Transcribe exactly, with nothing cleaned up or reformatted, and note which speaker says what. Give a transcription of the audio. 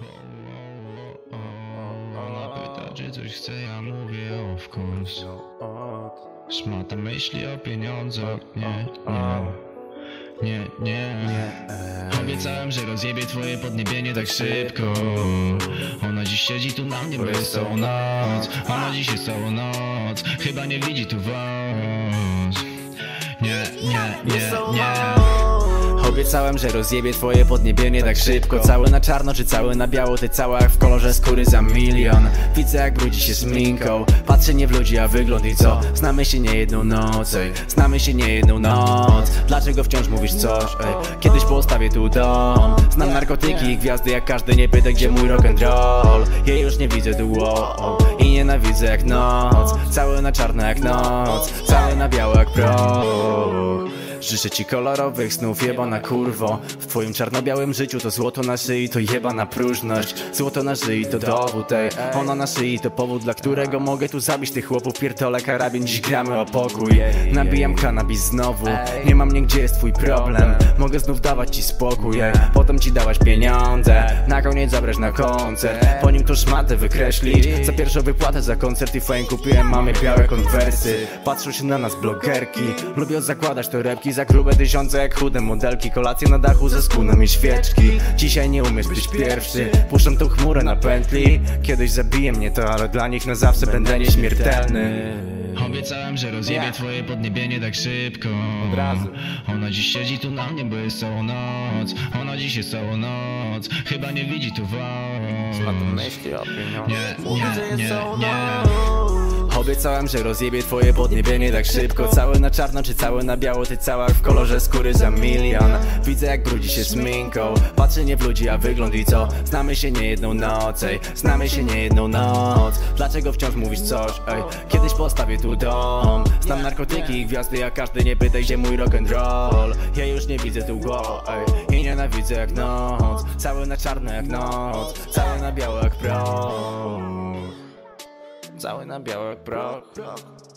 Speaker 1: Ona pyta, czy coś chce, ja mówię of course. Szmata myśli o pieniądzach, nie, nie, nie, nie. Obiecałem, że rozjebie twoje podniebienie tak szybko. Ona dziś siedzi tu na mnie, bo jest całą noc. Ona dziś jest całą noc, chyba nie widzi tu was. Nie, nie, nie, nie.
Speaker 2: Obiecałem, że rozjebie twoje podniebienie tak szybko. Cały na czarno czy cały na biało, ty cała jak w kolorze skóry za milion. Widzę jak brudzi się sminką, patrzę nie w ludzi, a wygląd i co? Znamy się nie jedną noc, ej. Znamy się nie jedną noc. Dlaczego wciąż mówisz coś, ej? Kiedyś postawię tu dom. Znam narkotyki i gwiazdy jak każdy, nie pyta gdzie mój rock'n'roll. Jej już nie widzę tu wow, i nienawidzę jak noc. Cały na czarno jak noc, cały na biało jak proch. Życzę ci kolorowych snów, jebana kurwo. W twoim czarno-białym życiu to złoto na szyi, to jebana próżność. Złoto na szyi to dowód, ej. Ona na szyi to powód, dla którego mogę tu zabić tych chłopów. Pierdolę karabin, dziś gramy o pokój. Nabijam cannabis znowu, nie mam nigdzie jest twój problem. Mogę znów dawać ci spokój, ej. Potem ci dawać pieniądze, na koniec zabrać na koncert. Po nim to szmatę wykreślić, za pierwszą wypłatę za koncert i fame kupiłem mamy białe konwersy. Patrzą się na nas blogerki, lubią zakładać torebki za grube tysiące jak chude modelki. Kolacje na dachu ze skóną i świeczki. Dzisiaj nie umiesz być pierwszy, puszczam tą chmurę na pętli. Kiedyś zabije mnie to, ale dla nich na zawsze będę nieśmiertelny.
Speaker 1: Obiecałem, że rozjebie twoje podniebienie tak szybko.
Speaker 2: Od razu.
Speaker 1: Ona dziś siedzi tu na mnie, bo jest całą noc. Ona dziś jest całą noc, chyba nie widzi tu was.
Speaker 2: myśli o pieniądzach.
Speaker 1: Nie, nie, nie, nie.
Speaker 2: Obiecałem, że rozjebie twoje podniebienie tak szybko. Cały na czarno czy cały na biało, ty cała w kolorze skóry za milion. Widzę jak brudzi się sminką, patrzę nie w ludzi, a wygląd i co? Znamy się nie jedną noc, ej. Znamy się nie jedną noc. Dlaczego wciąż mówisz coś, ej? Kiedyś postawię tu dom. Znam narkotyki i gwiazdy jak każdy, nie pytaj gdzie mój rock'n'roll. Ja już nie widzę tu go, ej. I nienawidzę jak noc, cały na czarno jak noc, cały na biało jak proch. Cały na biało jak proch.